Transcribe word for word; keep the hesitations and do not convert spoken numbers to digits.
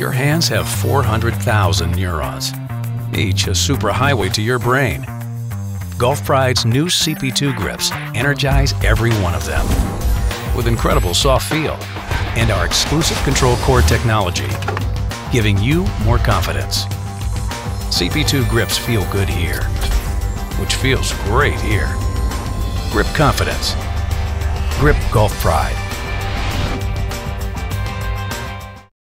Your hands have four hundred thousand neurons, each a superhighway to your brain. Golf Pride's new C P two grips energize every one of them with incredible soft feel and our exclusive control core technology, giving you more confidence. C P two grips feel good here, which feels great here. Grip confidence. Grip Golf Pride.